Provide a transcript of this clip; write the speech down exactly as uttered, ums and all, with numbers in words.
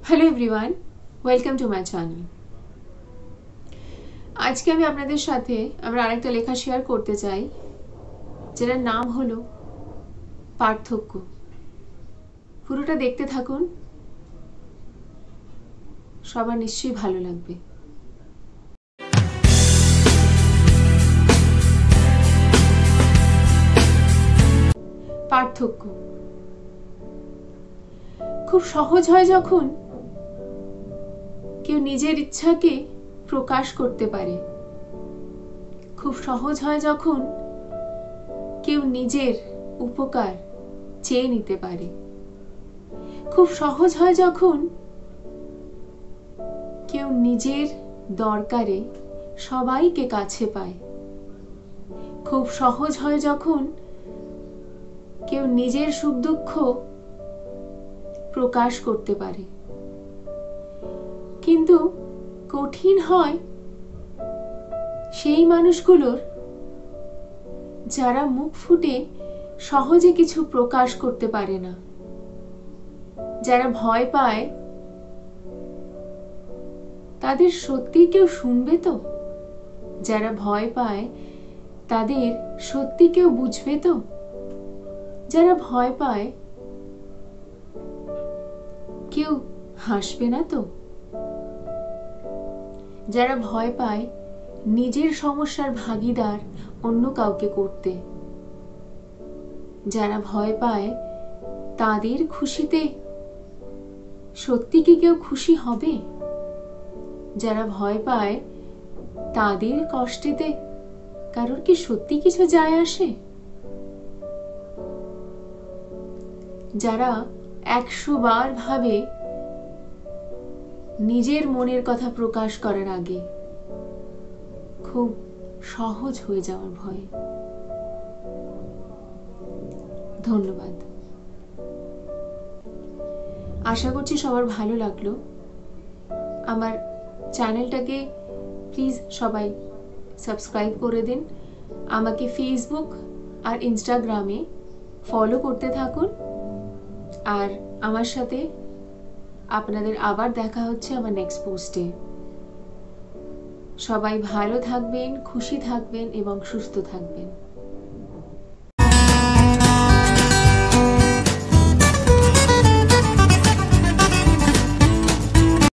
Hello everyone, welcome to my channel. আজকে আমি আপনাদের সাথে আমরা আরেকটা লেখা শেয়ার করতে চাই, যেটার নাম হলো পার্থক্য। পুরোটা দেখতে থাকুন, সবার নিশ্চয়ই ভালো লাগবে। পার্থক্য খুব সহজ হয় যখন কেউ নিজের ইচ্ছাকে প্রকাশ করতে পারে, খুব সহজ হয় যখন কেউ নিজের উপকার চেয়ে নিতে পারে, খুব সহজ হয় যখন কেউ নিজের দরকারে সবাইকে কাছে পায়, খুব সহজ হয় যখন কেউ নিজের সুখ দুঃখ প্রকাশ করতে পারে। কিন্তু কঠিন হয় সেই মানুষগুলোর যারা মুখ ফুটে সহজে কিছু প্রকাশ করতে পারে না, যারা ভয় পায় তাদের সত্যি কেউ শুনবে তো, যারা ভয় পায় তাদের সত্যি কেউ বুঝবে তো, যারা ভয় পায় কেউ হাসবে না তো, যারা ভয় পায় নিজের সমস্যার ভাগিদার অন্য কাউকে করতে, যারা ভয় পায় তাদের খুশিতে সত্যি কি কেউ খুশি হবে, যারা ভয় পায় তাদের কষ্টেতে কারোর কি সত্যি কিছু যায় আসে, যারা একশো বার ভাবে নিজের মনের কথা প্রকাশ করার আগে খুব সহজ হয়ে যাওয়ার ভয়। ধন্যবাদ। আশা করছি সবার ভালো লাগলো। আমার চ্যানেলটাকে প্লিজ সবাই সাবস্ক্রাইব করে দিন, আমাকে ফেসবুক আর ইনস্টাগ্রামে ফলো করতে থাকুন, আর আমার সাথে আপনাদের আবার দেখা হচ্ছে আমার নেক্সট পোস্টে। সবাই ভালো থাকবেন, খুশি থাকবেন এবং সুস্থ থাকবেন।